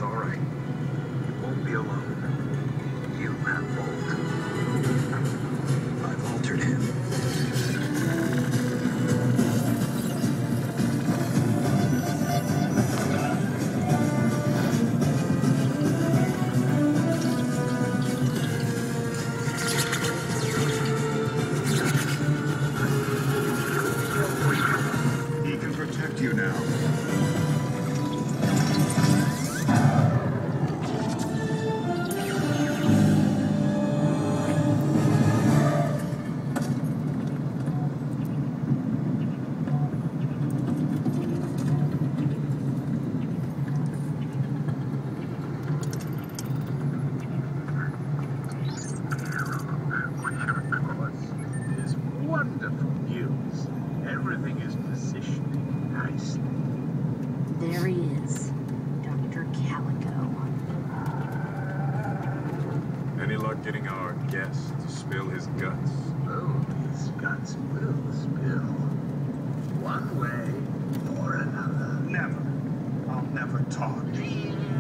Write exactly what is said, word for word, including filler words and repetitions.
all right. You won't be alone. You have Bolt. I've altered him. He can protect you now. Is wonderful news. Everything is positioned nicely. There he is, Doctor Calico. Any luck getting our guest to spill his guts? Oh, his guts will spill. One way or another. Never. I'll never talk.